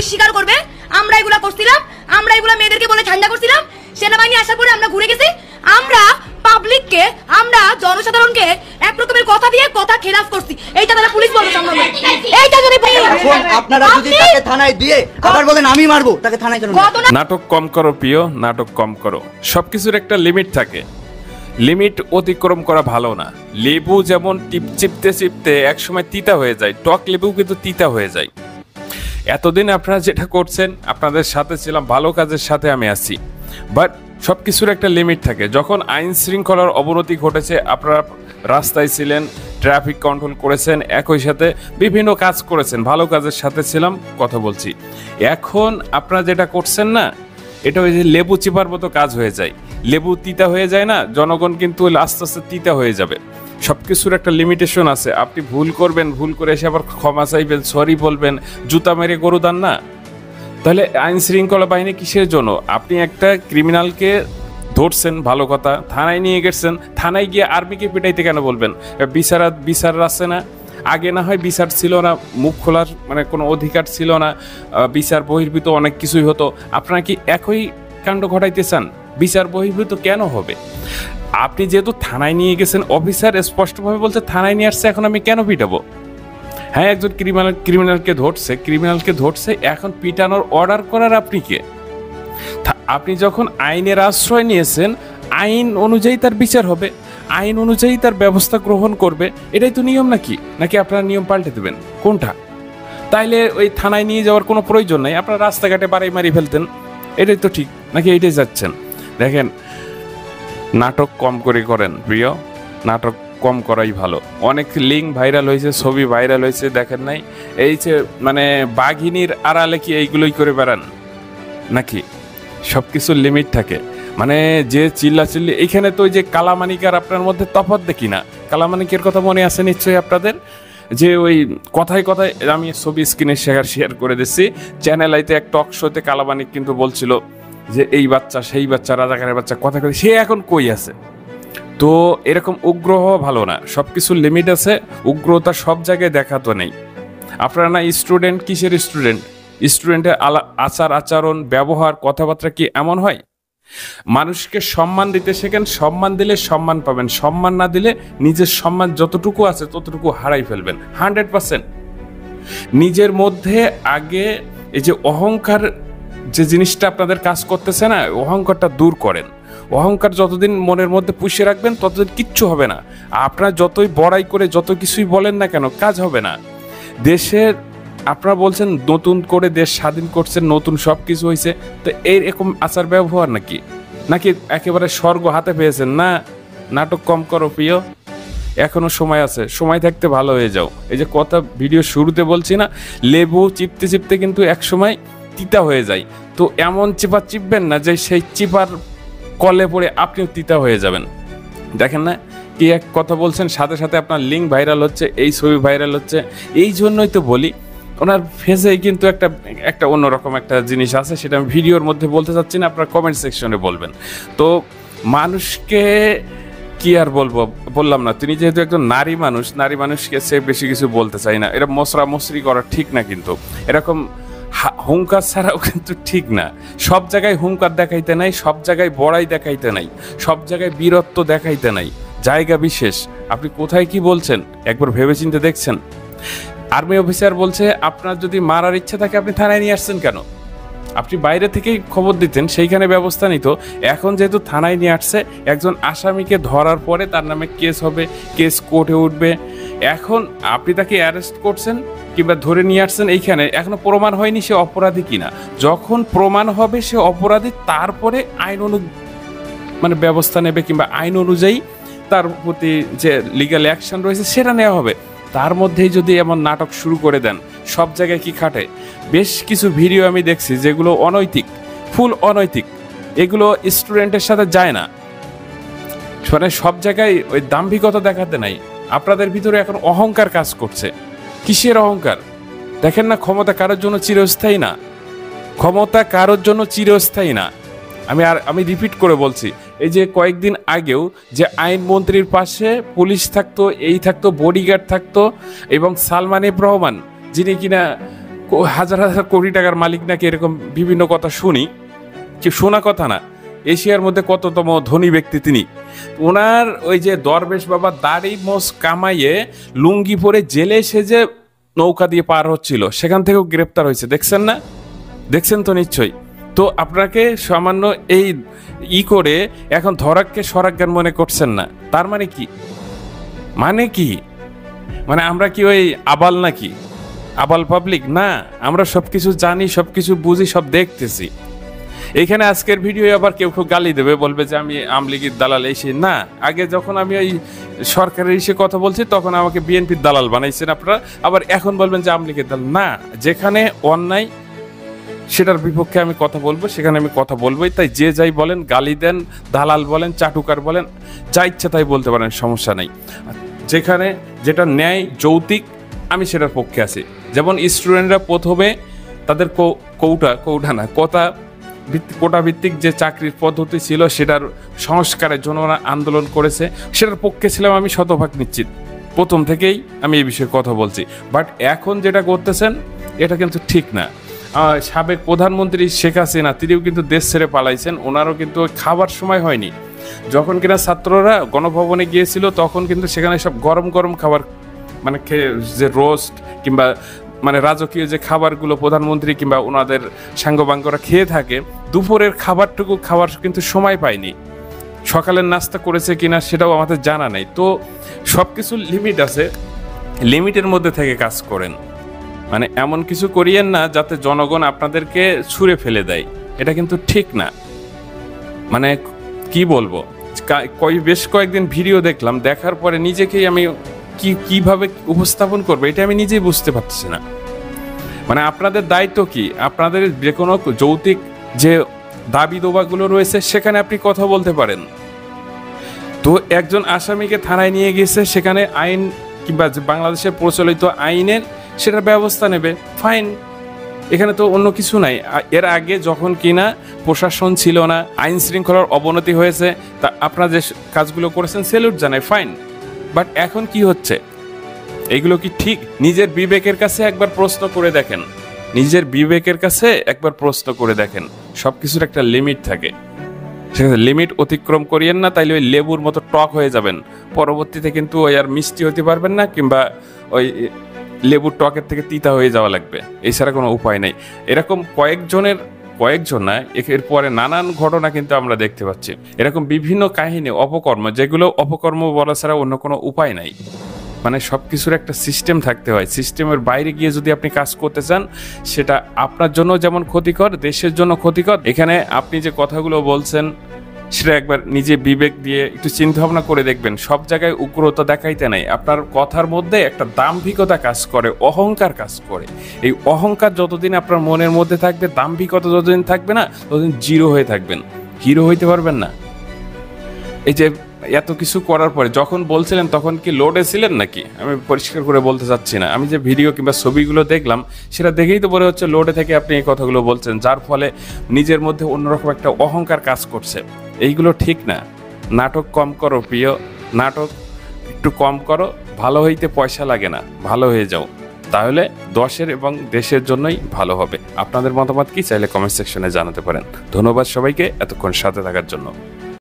Police স্বীকার করবে আমরা এগুলা করছিলাম, আমরা এগুলা মেয়েদেরকে বলে ঠান্ডা করছিলাম। সেনাবাহিনী আসার পরে আমরা ঘুরে গেছি, আমরা পাবলিককে, আমরা জনসাধারণকে এক রকমের কথা দিয়ে কথা খেলাফ করছি। এইটা তারা পুলিশ বলবে সামনে। এইটা যদি আপনারা যদি তাকে থানায় দিয়ে আবার বলেন আমি মারবো, তাকে থানায় কেন? নাটক কম করো প্রিয়, নাটক কম করো। সবকিছুর একটা লিমিট থাকে, লিমিট অতিক্রম করা ভালো না। লেবু যেমন চিপতে চিপতে একসময় তিতা হয়ে যায়, টক লেবু কিন্তু তিতা হয়ে যায়। এতদিন আপনারা যেটা করছেন, আপনাদের সাথে ছিলাম, ভালো কাজের সাথে আমি আছি, বাট সব কিছুর একটা লিমিট থাকে। যখন আইন শৃঙ্খলার অবনতি ঘটেছে, আপনারা রাস্তায় ছিলেন, ট্রাফিক কন্ট্রোল করেছেন, একই সাথে বিভিন্ন কাজ করেছেন, ভালো কাজের সাথে ছিলাম, কথা বলছি। এখন আপনারা যেটা করছেন না, এটা ওই যে লেবু চিপার মতো কাজ হয়ে যায়। লেবু তিতা হয়ে যায় না, জনগণ কিন্তু আস্তে আস্তে তিতা হয়ে যাবে। সব কিছুর একটা লিমিটেশন আছে। আপনি ভুল করবেন, ভুল করে এসে আবার ক্ষমা চাইবেন, সরি বলবেন, জুতা মেরে গরু দান না। তাহলে আইন শৃঙ্খলা বাহিনী কিসের জন্য? আপনি একটা ক্রিমিনালকে ধরছেন, ভালো কথা, থানায় নিয়ে গেছেন, থানায় গিয়ে আর্মিকে পিটাইতে কেন বলবেন? বিচার আছে না? আগে না হয় বিচার ছিল না, মুখ খোলার মানে কোনো অধিকার ছিল না, বিচার বহির্ভূত অনেক কিছুই হতো। আপনারা কি একই কাণ্ড ঘটাইতে চান? বিচার বহির্ভূত কেন হবে? আপনি যেহেতু থানায় নিয়ে গেছেন, অফিসার স্পষ্টভাবে বলছে থানায় নিয়ে আসছে, এখন আমি কেন পিটাবো? হ্যাঁ, একজন ক্রিমিনালকে ধরছে, এখন পিটানোর অর্ডার করার আপনি কে? আপনি যখন আইনের আশ্রয় নিয়েছেন, আইন অনুযায়ী তার বিচার হবে, আইন অনুযায়ী তার ব্যবস্থা গ্রহণ করবে। এটাই তো নিয়ম, নাকি আপনারা নিয়ম পাল্টে দেবেন? কোনটা? তাইলে ওই থানায় নিয়ে যাওয়ার কোনো প্রয়োজন নাই, আপনারা রাস্তাঘাটে বাড়াই মারি ফেলতেন। এটাই তো ঠিক, নাকি এইটাই যাচ্ছেন? দেখেন, নাটক কম করে করেন প্রিয়, নাটক কম করাই ভালো। অনেক লিঙ্ক ভাইরাল হয়েছে, ছবি ভাইরাল হয়েছে, দেখেন নাই? এই যে মানে বাঘিনীর আড়ালে কি এইগুলোই করে বেড়ান নাকি? সব কিছুর লিমিট থাকে। মানে যে চিল্লাচিল্লি, এইখানে তো ওই যে কালামানিকার আপনার মধ্যে তফাৎ দেখি না। কালামানিকের কথা মনে আছে নিশ্চয়ই আপনাদের, যে ওই কথায় কথায়, আমি ছবি স্ক্রিনে শেয়ার করে দিচ্ছি, চ্যানেল আইতে এক টক শোতে কালামানিক কিন্তু বলছিল যে এই বাচ্চা সেই বাচ্চা, রাজাকারের বাচ্চা, কথা কথা, সে এখন কই আছে? তো এরকম উগ্র হওয়া ভালো না, সব কিছুর লিমিট আছে। উগ্রতা সব জায়গায় দেখা তো নেই। আপনারা না স্টুডেন্ট, কিসের স্টুডেন্ট? স্টুডেন্টের আচার আচরণ, ব্যবহার, কথাবার্তা কি এমন হয়? মানুষকে সম্মান দিতে শেখেন, সম্মান দিলে সম্মান পাবেন, সম্মান না দিলে নিজের সম্মান যতটুকু আছে ততটুকু হারাই ফেলবেন 100%। নিজের মধ্যে আগে এই যে অহংকার যে জিনিসটা আপনাদের কাজ করতেছে না, অহংকারটা দূর করেন। অহংকার যতদিন মনের মধ্যে পুষে রাখবেন ততদিন কিচ্ছু হবে না। আপনারা যতই বড়াই করে যত কিছুই বলেন না কেন, কাজ হবে না। দেশের আপনারা বলছেন নতুন করে দেশ স্বাধীন করছেন, নতুন সব কিছু হয়েছে, তো এইরকম আচার ব্যবহার নাকি একেবারে স্বর্গ হাতে পেয়েছেন? না, নাটক কম করো প্রিয়, এখনো সময় আছে, সময় থাকতে ভালো হয়ে যাও। এই যে কথা ভিডিও শুরুতে বলছি না, লেবু চিপতে চিপতে কিন্তু এক সময় তিতা হয়ে যায়। তো এমন চিপা চিপবেন না যে সেই চিপার কলে পড়ে আপনিও তিতা হয়ে যাবেন। দেখেন না কি এক কথা বলছেন, সাথে সাথে আপনার লিঙ্ক ভাইরাল হচ্ছে, এই ছবি ভাইরাল হচ্ছে। এই জন্যই তো বলি, ওনার ফেসে কিন্তু একটা অন্যরকম একটা জিনিস আছে, সেটা আমি ভিডিওর মধ্যে বলতে চাচ্ছি না, আপনার কমেন্ট সেকশনে বলবেন। তো মানুষকে কি আর বললাম না, তিনি যেহেতু একজন নারী মানুষকে সে বেশি কিছু বলতে চাই না। এটা মশরি করা ঠিক না, কিন্তু এরকম হুঙ্কার ছাড়াও কিন্তু ঠিক না। সব জায়গায় হুঙ্কার দেখাইতে নাই, সব জায়গায় বড়াই দেখাইতে নাই, সব জায়গায় বীরত্ব দেখাইতে নাই। জায়গা বিশেষ, আপনি কোথায় কি বলছেন একবার ভেবেচিন্তে দেখছেন? আর্মি অফিসার বলছে আপনার যদি মারার ইচ্ছা থাকে আপনি থানায় নিয়ে আসছেন কেন? আপনি বাইরে থেকেই খবর দিতেন, সেইখানে ব্যবস্থা নিত। এখন যেহেতু থানায় নিয়ে আসছে, একজন আসামিকে ধরার পরে তার নামে কেস হবে, কেস কোর্টে উঠবে। এখন আপনি তাকে অ্যারেস্ট করছেন কিংবা ধরে নিয়ে আসছেন, এইখানে এখনো প্রমাণ হয়নি সে অপরাধী কিনা। যখন প্রমাণ হবে সে অপরাধী, তারপরে আইন মানে ব্যবস্থা নেবে, কিংবা আইন অনুযায়ী তার প্রতি যে লিগ্যাল অ্যাকশন রয়েছে সেটা নেওয়া হবে। তার মধ্যেই যদি এমন নাটক শুরু করে দেন, সব জায়গায় কি খাটে? বেশ কিছু ভিডিও আমি দেখছি যেগুলো অনৈতিক, ফুল অনৈতিক, এগুলো স্টুডেন্টের সাথে যায় না। মানে সব জায়গায় ওই দাম্ভিকতা দেখাতে নাই। আপনাদের ভিতরে এখন অহংকার কাজ করছে। কিসের অহংকার? দেখেন না, ক্ষমতা কারোর জন্য চিরস্থায়ী না, ক্ষমতা কারোর জন্য চিরস্থায়ী না। আমি রিপিট করে বলছি, এই যে কয়েকদিন আগেও যে আইনমন্ত্রীর পাশে পুলিশ থাকতো, এই থাকতো, বডিগার্ড থাকতো, এবং সালমান এফ রহমান যিনি কিনা হাজার হাজার কোটি টাকার মালিক নাকি, এরকম বিভিন্ন কথা শুনি। কি শোনা কথা না, এশিয়ার মধ্যে কততম ধনী ব্যক্তি তিনি। ওনার ওই যে দরবেশ বাবা দাড়ি মোষ কামাইয়ে লুঙ্গি পরে জেলে সেজে নৌকা দিয়ে পার হচ্ছিল, সেখান থেকেও গ্রেপ্তার হয়েছে, দেখছেন না? দেখছেন তো নিশ্চয়ই। তো আপনাকে সামান্য এই করে এখন ধরাককে স্বরাজ্ঞান মনে করছেন না, তার মানে কি? মানে কি? মানে আমরা কি ওই আবাল নাকি? আবাল পাবলিক না, আমরা সবকিছু জানি, সবকিছু বুঝি, সব দেখতেছি। এইখানে আজকের ভিডিও আবার কেউ কেউ গালি দেবে, বলবে যে আমি আমলিগির দালাল এসে না। আগে যখন আমি ওই সরকারের এসে কথা বলছি তখন আমাকে বিএনপির দালাল বানাইছেন আপনারা, আবার এখন বলবেন যে আমলিগির দালাল না। যেখানে অন্যায় সেটার বিপক্ষে আমি কথা বলবো, সেখানে আমি কথা বলবোই। তাই যে যাই বলেন, গালি দেন, দালাল বলেন, চাটুকার বলেন, যা ইচ্ছা তাই বলতে পারেন, সমস্যা নেই। যেখানে যেটা ন্যায় যৌতিক আমি সেটার পক্ষে আছি। যেমন স্টুডেন্টরা প্রথমে তাদের কোটা ভিত্তিক যে চাকরির পদ্ধতি ছিল সেটার সংস্কারের জন্য ওরা আন্দোলন করেছে, সেটার পক্ষে ছিলাম আমি শতভাগ নিশ্চিত। প্রথম থেকেই আমি এই বিষয়ে কথা বলছি। বাট এখন যেটা করতেছেন এটা কিন্তু ঠিক না। সাবেক প্রধানমন্ত্রী শেখ হাসিনা তিনিও কিন্তু দেশ ছেড়ে পালাইছেন, ওনারও কিন্তু খাবার সময় হয়নি। যখন কিনা ছাত্ররা গণভবনে গিয়েছিল তখন কিন্তু সেখানে সব গরম গরম খাবার, মানে যে রোস্ট কিংবা মানে রাজকীয় যে খাবারগুলো প্রধানমন্ত্রী কিংবা ওনাদের সাঙ্গবাঙ্গরা খেয়ে থাকে, দুপুরের খাবারটুকু খাওয়ার কিন্তু সময় পায়নি। সকালের নাস্তা করেছে কিনা সেটাও আমাদের জানা নেই। তো সব কিছু লিমিট আছে, লিমিটের মধ্যে থেকে কাজ করেন। মানে এমন কিছু করিয়েন না যাতে জনগণ আপনাদেরকে ছুঁড়ে ফেলে দেয়, এটা কিন্তু ঠিক না। মানে কি বলবো, বেশ কয়েকদিন ভিডিও দেখলাম, দেখার পরে নিজেকেই আমি কিভাবে উপস্থাপন করবো এটা আমি নিজেই বুঝতে পারছি না। মানে আপনাদের দায়িত্ব কি? আপনাদের যে কোনো যৌতিক যে দাবি দোবাগুলো রয়েছে সেখানে আপনি কথা বলতে পারেন। তো একজন আসামিকে থানায় নিয়ে গেছে, সেখানে আইন কিংবা বাংলাদেশের প্রচলিত আইনের সেটার ব্যবস্থা নেবে, ফাইন। এখানে তো অন্য কিছু নাই। এর আগে যখন কিনা প্রশাসন ছিল না, আইন শৃঙ্খলার অবনতি হয়েছে, তা আপনারা যে কাজগুলো করেছেন স্যালুট জানাই, ফাইন। বাট এখন কি হচ্ছে? এইগুলো কি ঠিক? নিজের বিবেকের কাছে একবার প্রশ্ন করে দেখেন, নিজের বিবেকের কাছে একবার প্রশ্ন করে দেখেন। সব কিছুর একটা লিমিট থাকে, সেখানে লিমিট অতিক্রম করিয়েন না, তাইলে ওই লেবুর মতো টক হয়ে যাবেন। পরবর্তীতে কিন্তু ওই আর মিষ্টি হতে পারবেন না, কিংবা ওই লেবুর টকের থেকে তিতা হয়ে যাওয়া লাগবে, এছাড়া কোনো উপায় নেই। এরকম কয়েকজন না, এর পরে নানান ঘটনা কিন্তু আমরা দেখতে পাচ্ছি। এরকম বিভিন্ন কাহিনী, অপকর্ম, যেগুলো অপকর্ম বলা ছাড়া অন্য কোনো উপায় নাই। মানে সব কিছুর একটা সিস্টেম থাকতে হয়। সিস্টেমের বাইরে গিয়ে যদি আপনি কাজ করতে চান, সেটা আপনার জন্য যেমন ক্ষতিকর, দেশের জন্য ক্ষতিকর। এখানে আপনি যে কথাগুলো বলছেন সেটা একবার নিজে বিবেক দিয়ে একটু চিন্তা ভাবনা করে দেখবেন। সব জায়গায় উগ্রতা দেখাইতে নাই, আপনার কথার মধ্যে একটা দাম্ভিকতা কাজ করে, অহংকার কাজ করে। এই অহংকার যতদিন আপনার মনের মধ্যে থাকবে, দাম্ভিকতা যতদিন থাকবে না, ততদিন জিরো হয়ে থাকবেন, হিরো হইতে পারবেন না। এই যে এত কিছু করার পরে যখন বলছিলেন তখন কি লোডে ছিলেন নাকি? আমি পরিষ্কার করে বলতে চাচ্ছি না। আমি যে ভিডিও কিংবা ছবিগুলো দেখলাম সেটা দেখেই তো মনে হচ্ছে লোডে থেকে আপনি এই কথাগুলো বলছেন, যার ফলে নিজের মধ্যে অন্যরকম একটা অহংকার কাজ করছে। এইগুলো ঠিক না। নাটক কম করো প্রিয়, নাটক একটু কম করো। ভালো হইতে পয়সা লাগে না, ভালো হয়ে যাও, তাহলে দশের এবং দেশের জন্যই ভালো হবে। আপনাদের মতামত কি চাইলে কমেন্ট সেকশনে জানাতে পারেন। ধন্যবাদ সবাইকে এতক্ষণ সাথে থাকার জন্য।